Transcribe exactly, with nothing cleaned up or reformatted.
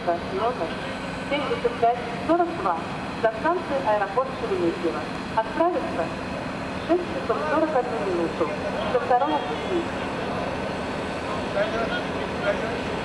Ленинска, номер семьдесят пять сорок два, до станции аэропорт Шереметьево. Отправиться в шесть часов сорок одну минуту. Со второго пути.